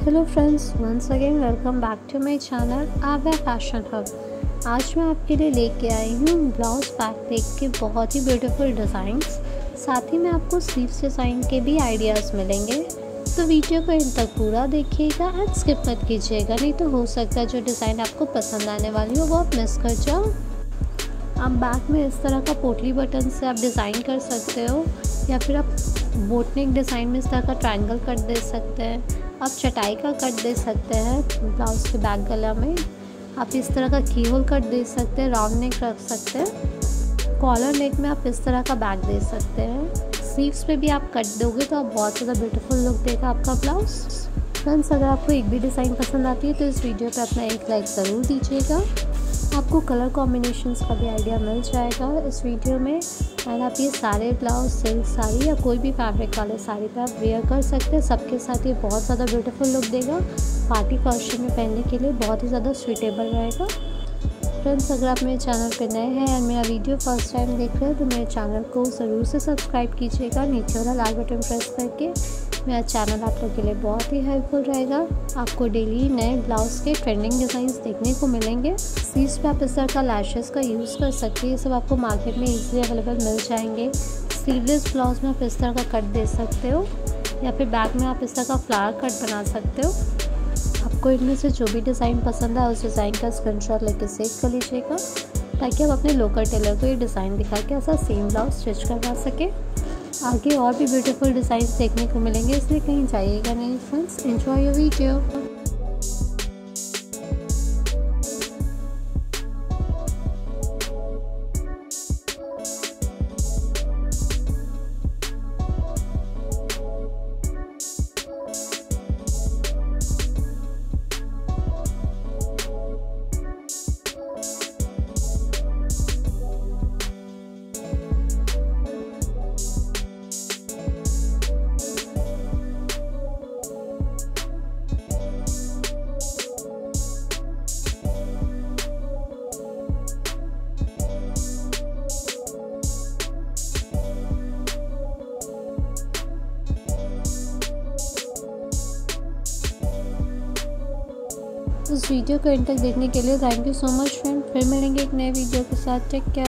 Hello friends, once again welcome back to my channel Aavya fashion hub. आज मैं आपके लिए लेके आई हूँ ब्लाउज पैटर्न के बहुत ही ब्यूटीफुल डिज़ाइंस। साथ ही में आपको स्लीव्स डिज़ाइन के भी आइडियाज़ मिलेंगे, तो वीडियो को इन तक पूरा देखिएगा एंड स्किप मत कीजिएगा, नहीं तो हो सकता है जो डिज़ाइन आपको पसंद आने वाली हो वो आप मिस कर जाओ। आप बैक में इस तरह का पोटली बटन से आप डिज़ाइन कर सकते हो, या फिर आप बोट नेक डिज़ाइन में इस तरह का ट्रायंगल कट दे सकते हैं। आप चटाई का कट दे सकते हैं ब्लाउज़ के बैक गला में। आप इस तरह का की होल कट दे सकते हैं, राउंड नेक रख सकते हैं। कॉलर नेक में आप इस तरह का बैक दे सकते हैं। स्लीव्स पे भी आप कट दोगे तो आप बहुत ज़्यादा ब्यूटीफुल लुक देगा आपका ब्लाउज़। फ्रेंड्स, अगर आपको एक भी डिज़ाइन पसंद आती है तो इस वीडियो पे अपना एक लाइक ज़रूर दीजिएगा। आपको कलर कॉम्बिनेशंस का भी आइडिया मिल जाएगा इस वीडियो में। एंड आप ये सारे ब्लाउज सिल्क साड़ी या कोई भी फैब्रिक वाले साड़ी पे आप वेयर कर सकते हैं। सबके साथ ये बहुत ज़्यादा ब्यूटीफुल लुक देगा। पार्टी फंक्शन में पहनने के लिए बहुत ही ज़्यादा सूटेबल रहेगा। फ्रेंड्स, अगर आप मेरे चैनल पे नए हैं और मेरा वीडियो फर्स्ट टाइम देख रहे हैं तो मेरे चैनल को ज़रूर से सब्सक्राइब कीजिएगा। नीचे वाला लाल बटन प्रेस करके मेरा चैनल आप लोग के लिए बहुत ही हेल्पफुल रहेगा। आपको डेली नए ब्लाउज़ के ट्रेंडिंग डिज़ाइंस देखने को मिलेंगे। स्लीव्स पे आप इस तरह का लैशेस का यूज़ कर सकते हैं, ये सब आपको मार्केट में इजीली अवेलेबल मिल जाएंगे। स्लीवलेस ब्लाउज़ में आप इस तरह का कट दे सकते हो, या फिर बैक में आप इस तरह का फ्लावर कट बना सकते हो। आपको इनमें से जो भी डिज़ाइन पसंद है उस डिज़ाइन का स्क्रीनशॉट लेके सेव कर लीजिएगा, ताकि आप अपने लोकल टेलर को ये डिज़ाइन दिखा के ऐसा सेम ब्लाउज स्टिच करवा सके। आगे और भी ब्यूटीफुल डिज़ाइंस देखने को मिलेंगे, इसलिए कहीं जाइएगा नहीं फ्रेंड्स। Enjoy your video. इस वीडियो को एंड तक देखने के लिए thank you so much friend. फिर मिलेंगे एक नए वीडियो के साथ। Take care.